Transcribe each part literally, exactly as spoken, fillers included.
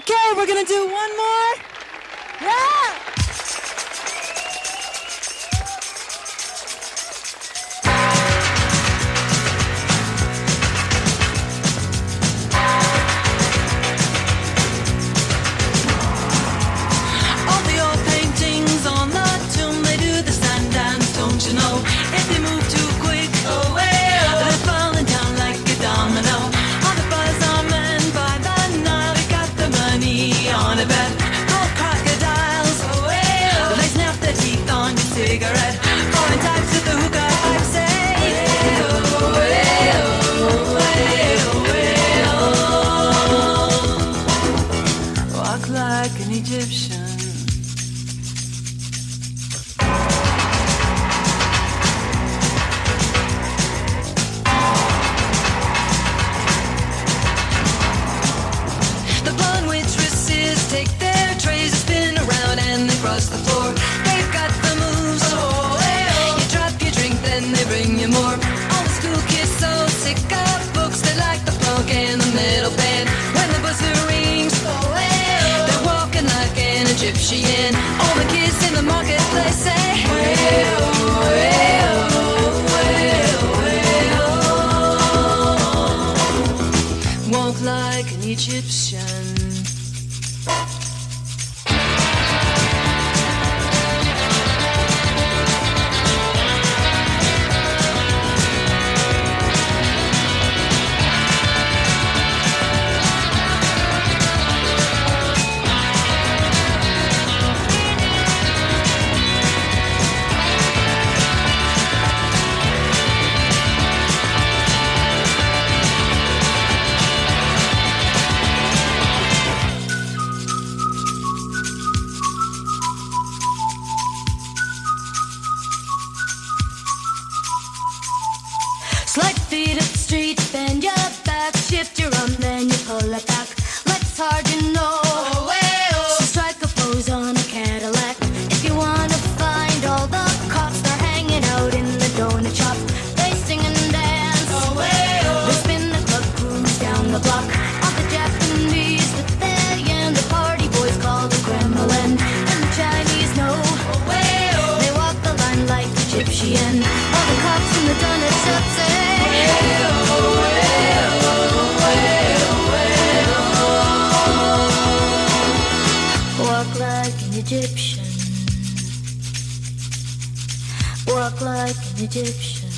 Okay, we're gonna do one more. Yeah! All the old paintings on the tomb, they do the stand dance, don't you know? If they move too quick, oh, hey, oh, they're falling down like a domino. All the buzz are men by the Nile, we got the money on a bet. Gold crocodiles, oh, hey, oh, they snap their teeth on your cigarette. Foreign types with the hookah pipe say, hey, oh, hey, oh, hey, oh, hey, oh. Walk like an Egyptian. The blonde waitresses take their trays and spin around and they cross the floor. They've got the moves, oh, hey, oh. You drop your drink, then they bring you more. All the school kids so sick of books, they like the funk and the metal band. When the buzzer rings, oh, hey, oh, they're walking like an Egyptian. All the kids in the marketplace say, hey, oh, hey, oh, hey, oh, hey, oh. Walk like an Egyptian. Slide your feet up the street, bend your back, shift your arm, then you pull it back. Like it's hard, you know. Oh, hey, oh. So strike a pose on a Cadillac. If you wanna find all the cops, they're hanging out in the donut shop. They sing and dance. Oh, hey, oh. They spin the club cruise down the block. All the Japanese with their yen, the party boys call the Kremlin, and the Chinese know. Oh, hey, oh. They walk the line like Egyptian. All the cops in the donut shop say, walk like an Egyptian. Walk like an Egyptian.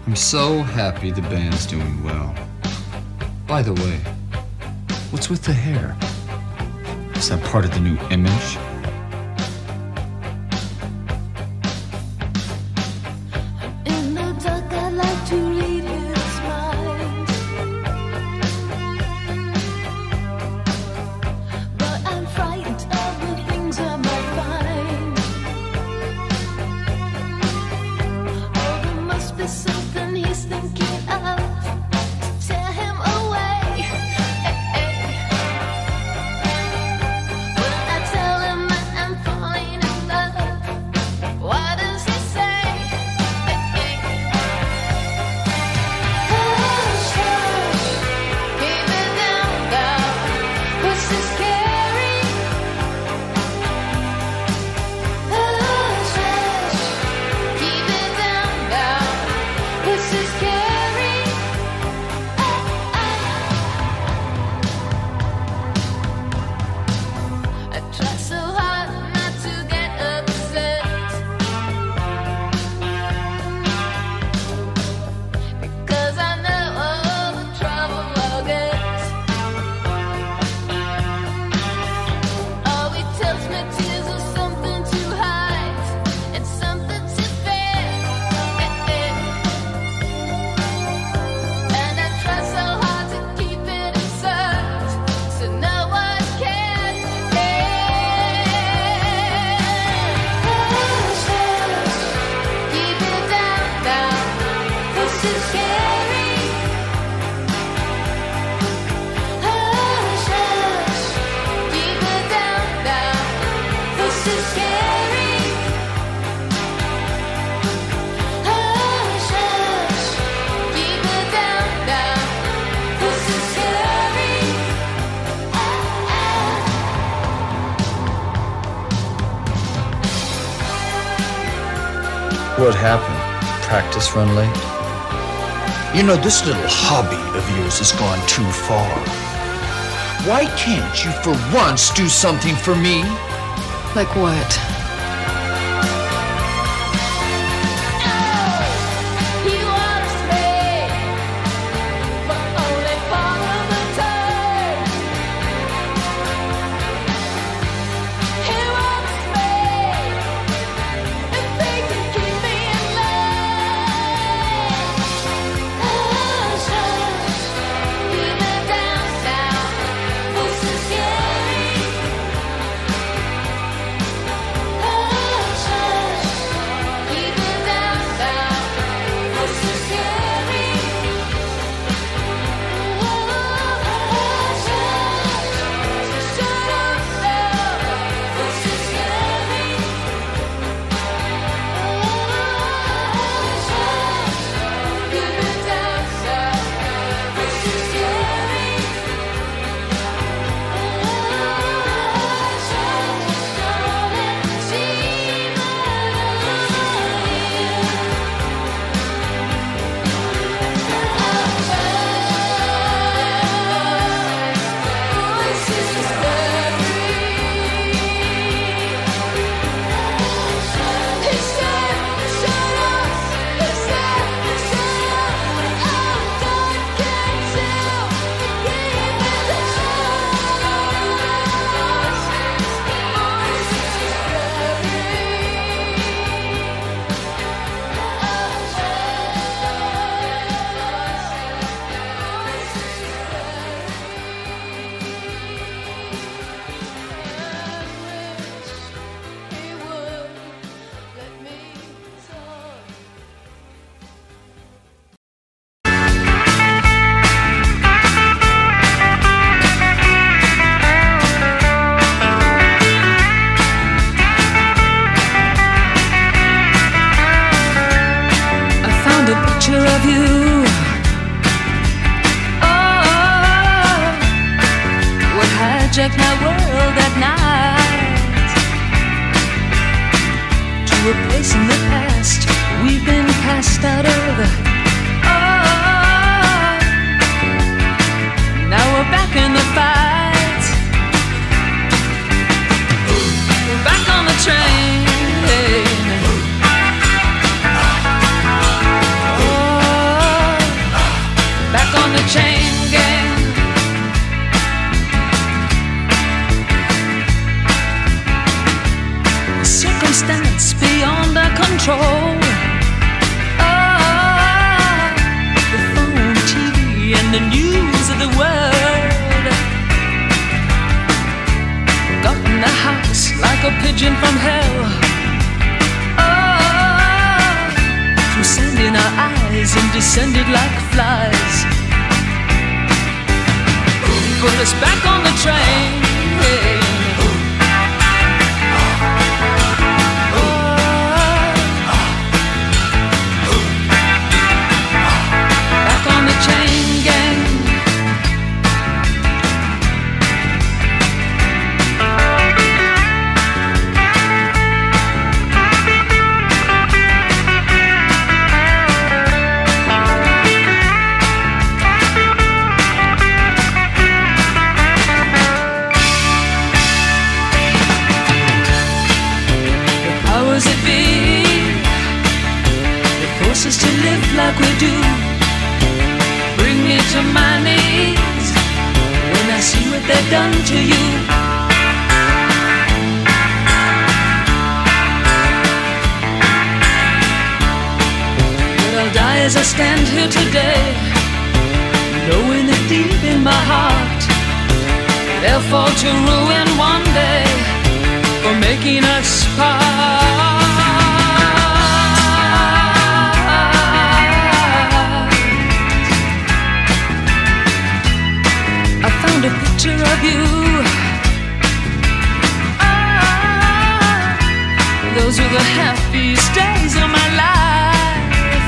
I'm so happy the band's doing well. By the way, what's with the hair? Is that part of the new image? In the dark, I like to read his mind, but I'm frightened of the things I might find. Oh, there must be something he's thinking of to tear him away. When I tell him that I'm falling in love, what does he say? Hush, hush, keep it down, down, 'cause it's scary. Hush, hush, keep it down, down, 'cause it's scary. I try so hard not to get upset, because I know all the trouble I'll get. Oh, he tells me tears are something to hide and something to fear. And I try so hard to keep it inside, so no one can hear. Hush, hush, keep it down, down, 'cause it's scary. Hush, hush, keep it down, down, 'cause it's scary. Hush, hush, keep it down, down, 'cause it's scary. What happened? Practice run late? You know, this little hobby of yours has gone too far. Why can't you for once do something for me? Like what? He wants me, but only part of the time. He wants me, if they can keep me in love. Hush, hush, keep it down, down, 'cause it's scary. Hush, hush, keep it down, down, 'cause it's scary. Hush, hush, shut up now, 'cause it's scary. Hush, hush, keep it down, down, 'cause it's scary. Hush, hush, don't let she Of you, oh, what hijacked my world at night, to a place in the past we've been cast out of. Oh, now we're back in the fight, we're back on the train. Oh, control. Oh, the phone, T V, and the news of the world got in the house like a pigeon from hell. Oh, through sand in our eyes and descended like flies. Put us back on the train. Yeah. Us to live like we do, bring me to my knees when I see what they've done to you. But I'll die as I stand here today, knowing that deep in my heart they'll fall to ruin one day for making us part. A picture of you. Ah, those were the happiest days of my life.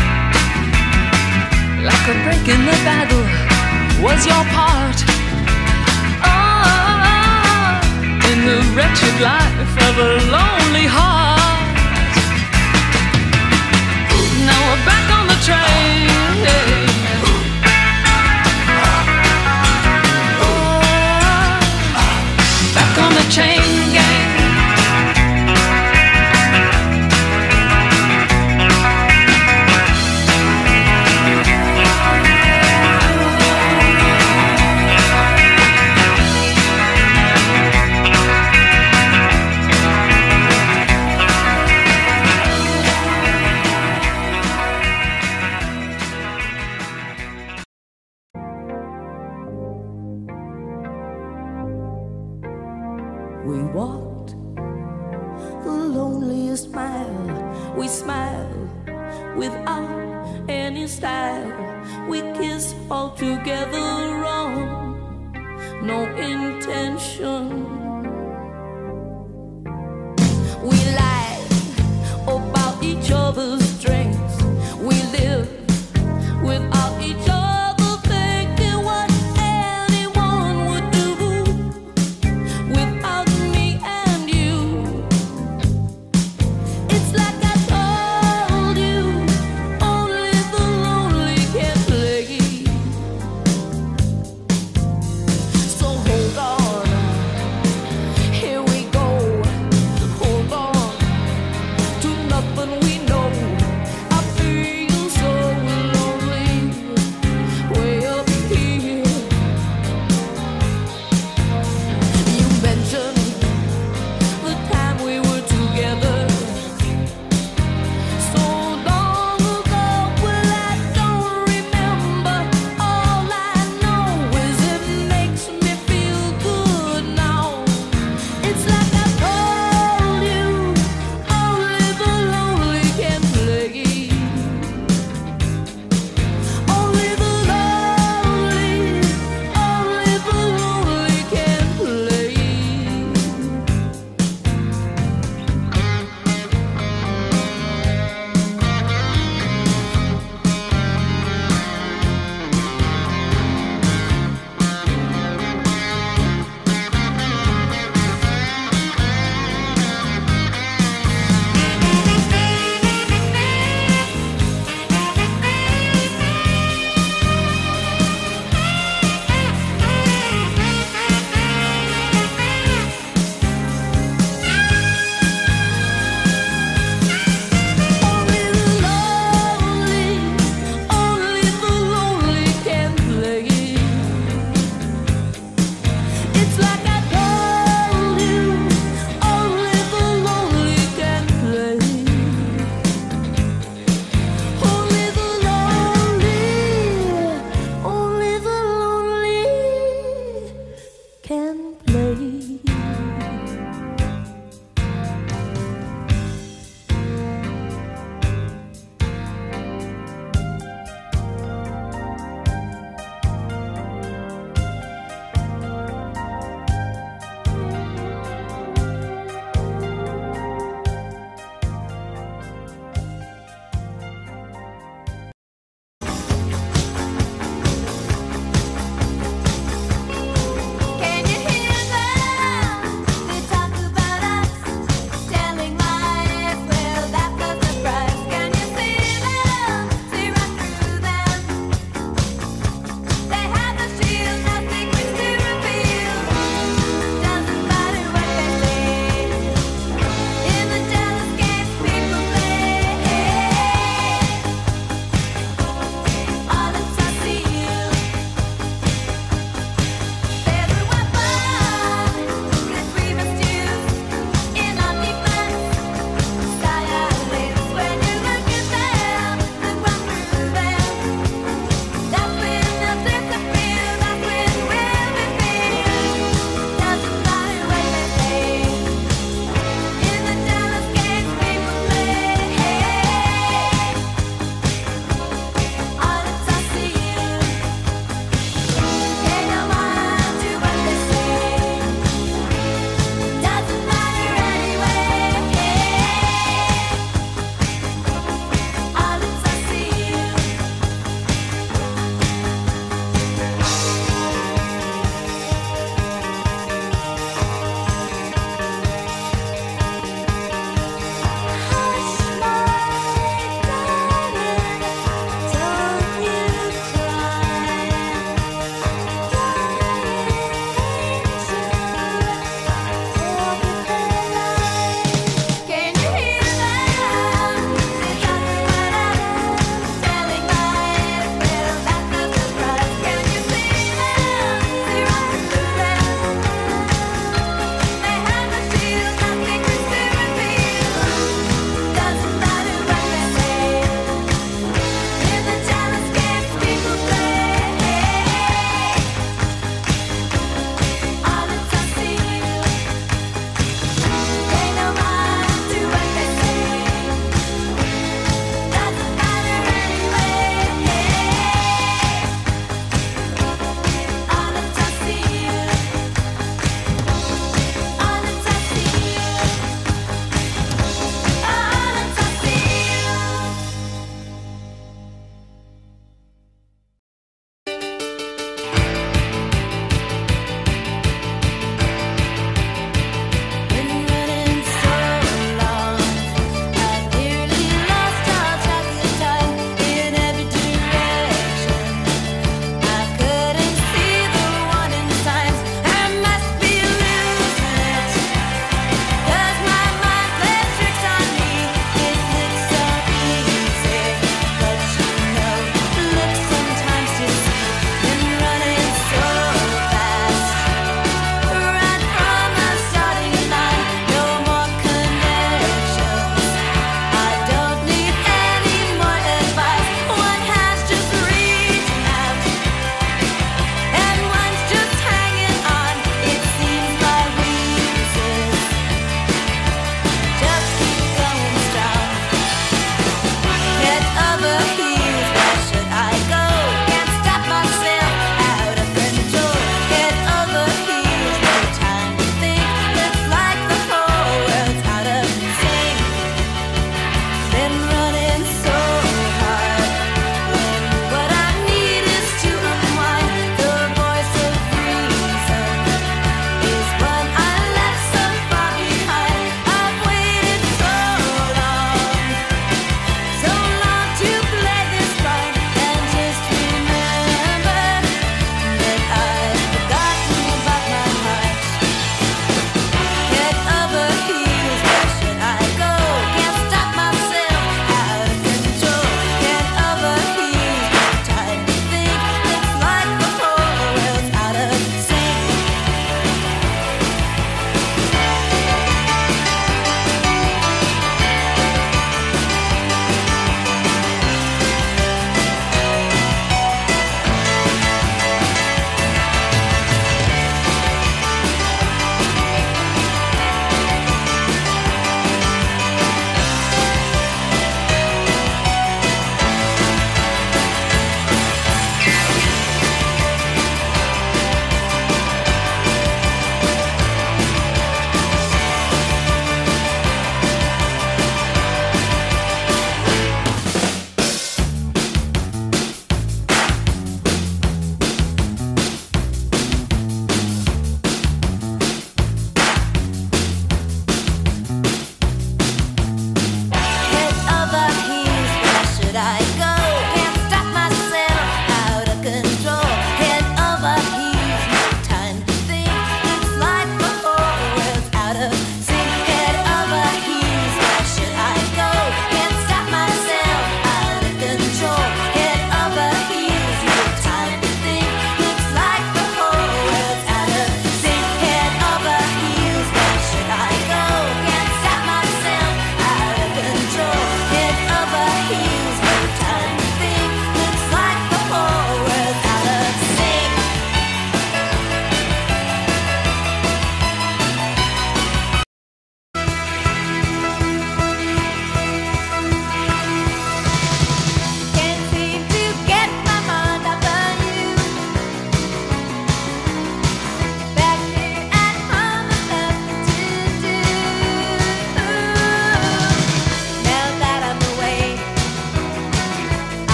Like a break in the battle was your part. Ah, in the wretched life of a lonely heart. Now we're back on the train. On the chain gang. We walked the loneliest mile. We smiled without any style. We kissed all together wrong, no intention. We lied about each other's strengths. We lived without each other.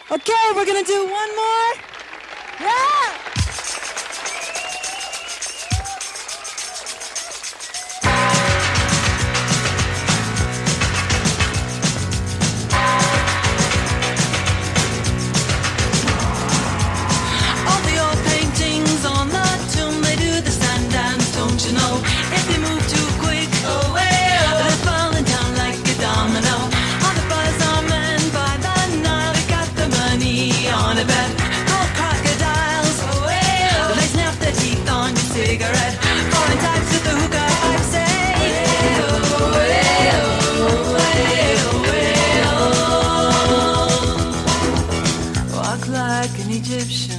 Okay, we're gonna do one more. Yeah! All the old paintings on the tomb, they do the stand dance, don't you know? If they move too quick, oh, hey, oh, they're falling down like a domino. All the boys are men by the Nile, they got the money on a bet. Gold crocodiles, oh, hey, oh, they snap their teeth on your cigarette. Foreign types with the hookah pipes say, hey, oh, hey, oh, hey, oh, hey, oh. Walk like an Egyptian.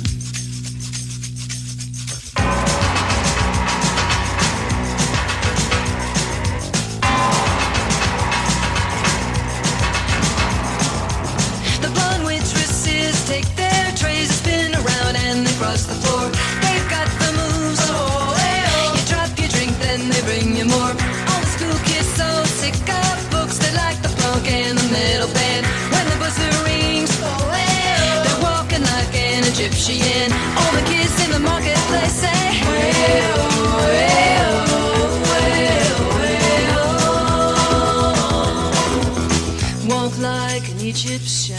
The blonde waitresses take their trays and spin around and they cross the floor. They've got the moves, oh, hey, oh. You drop your drink, then they bring you more. All the school kids so sick of books, they like the punk and the metal band. When the buzzer rings, oh, hey, oh, they're walking like an Egyptian. All the kids in the marketplace say, hey, oh, hey, oh, hey, oh, hey, oh. Walk like an Egyptian.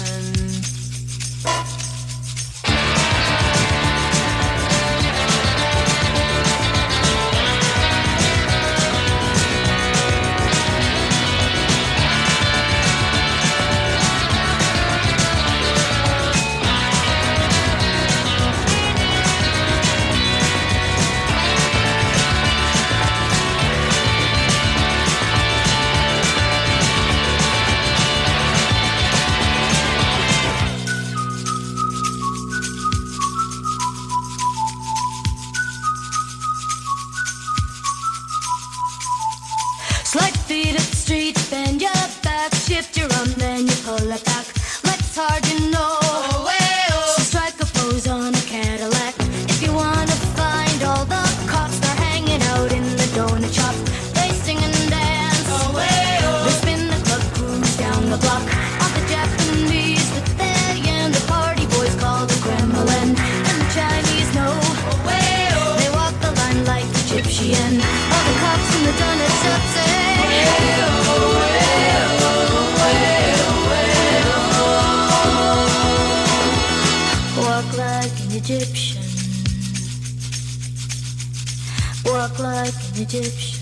Slide feet up the street, bend your back, shift your arm, then you pull it back. Legs hard, you know. Oh, hey, oh. So strike a pose on a Cadillac. If you wanna find all the cops, they're hanging out in the donut shop. They sing and dance. Oh, hey, oh. They spin the club cruise down the block. All the Japanese with their yen, the party boys call the Kremlin, and the Chinese know. Oh, hey, oh. They walk the line like Egyptian. All the cops in the donut shop say, walk like an Egyptian. Walk like an Egyptian.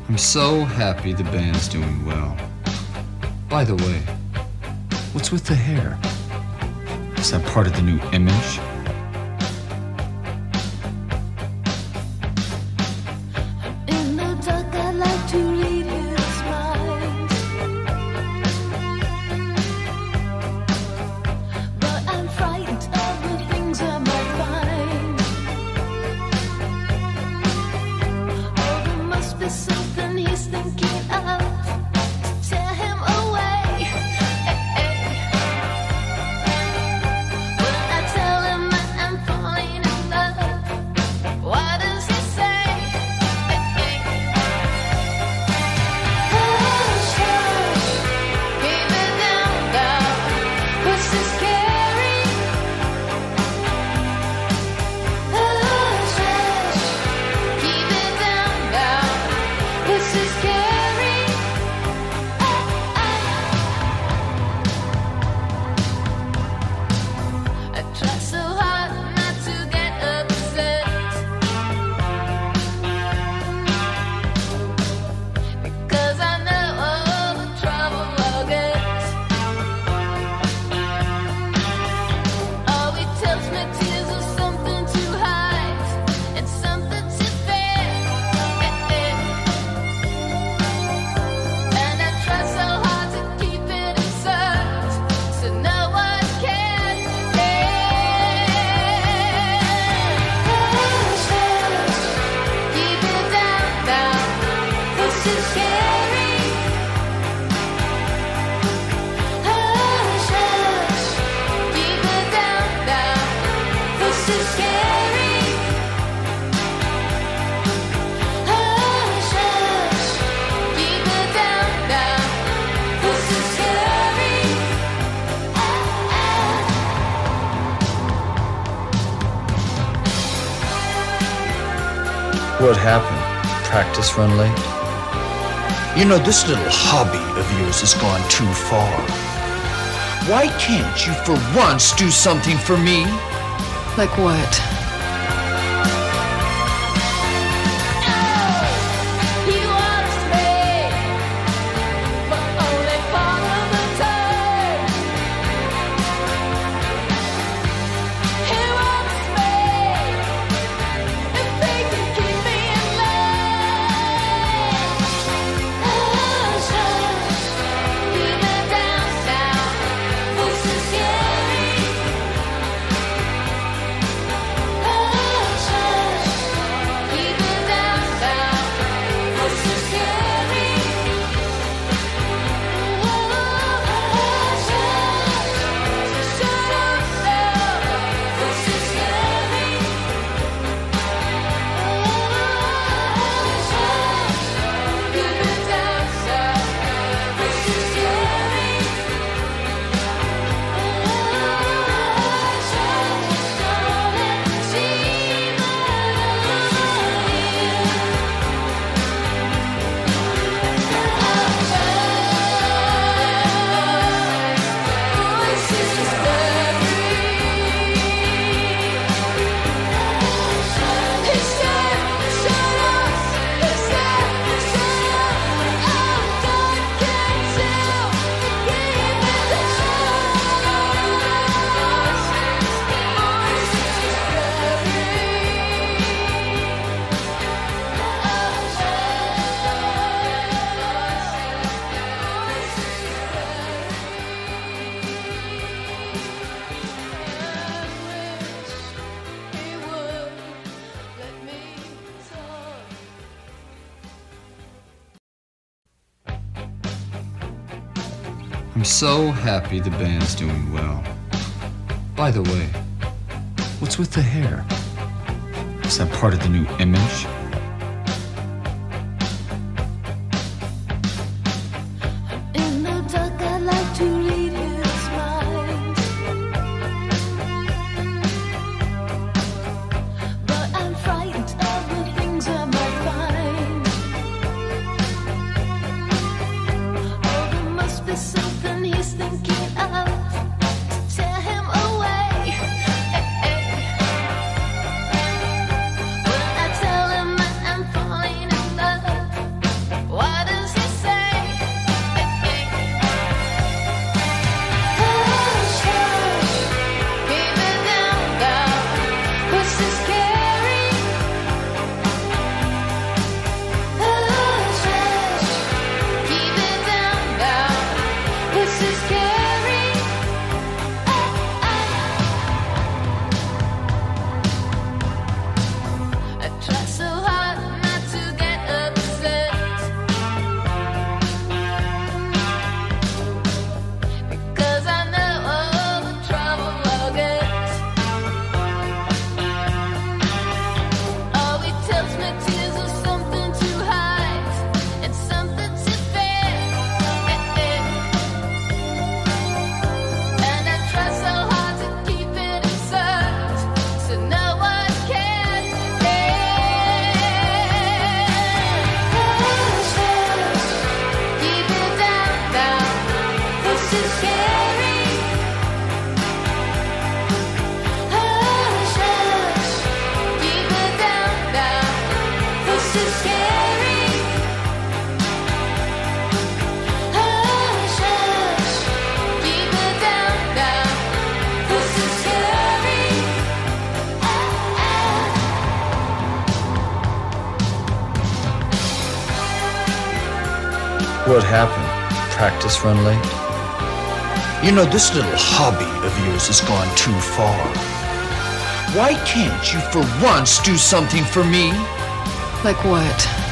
I'm so happy the band's doing well. By the way, what's with the hair? Is that part of the new image? In the dark, I'd like to read his mind, but I'm frightened of the things I might find. Oh, there must be something he's thinking of to tear him away. When I tell him that I'm falling in love, what does he say? Hush, hush, keep it down, down, 'cause it's scary. Hush, hush, keep it down, down, 'cause it's scary. I try so hard not to get upset, because I know all the trouble I'll get. Oh, he tells me tears are something to hide and something to fear. And I try so hard to keep it inside, so no one can hear. Hush, hush, keep it down, down, 'cause it's scary. Hush, hush, keep it down, down, 'cause it's scary. Hush, hush, keep it down, down, 'cause it's scary. What happened? Practice run late? You know, this little hobby of yours has gone too far. Why can't you for once do something for me? Like what? He wants me, but only part of the time. He wants me, if he can keep me in line. Hush, hush, keep it down, down, 'cause it's scary. Hush, hush, keep it down, down, 'cause it's scary. Hush, hush, shut up now, 'cause it's scary. Hush, hush, keep it down, down, 'cause it's scary. Hush, hush, don't let me see my I'm so happy the band's doing well. By the way, what's with the hair? Is that part of the new image? In the dark, I'd like to read his mind, but I'm frightened of the things I might find. Oh, there must be something he's thinking of to tear him away. When I tell him What happened? Practice run late? You know, this little hobby of yours has gone too far. Why can't you for once do something for me? Like what?